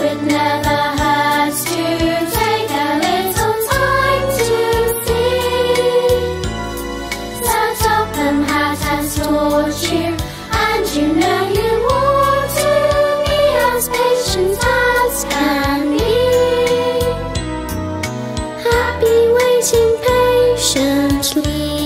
It never hurts to take a little time to see. That open heart has taught you, and you know you ought to be as patient as can be. Happy waiting patiently.